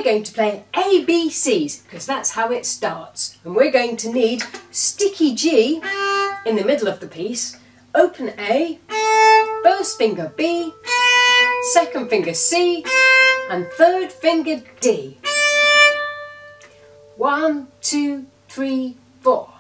going to play ABCs because that's how it starts. And we're going to need sticky G in the middle of the piece, open A, first finger B, second finger C, and third finger D. 1, 2, 3, 4.